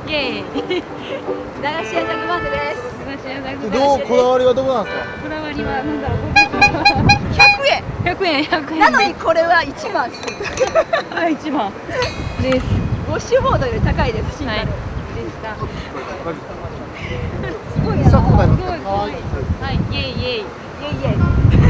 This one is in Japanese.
イエーイ。 駄菓子屋ジャグマンデです。 駄菓子屋ジャグマンデ。 どうこだわりはどこなんですか？ こだわりはなんだろう。 100円。 100円100円。 なのにこれは1万。 はい1万です。 ウォッシュボードより高いです。シンバル。 でした。 すごいな。 シャツがすごい可愛い。はいイエーイイエーイ。 イエイイエイ。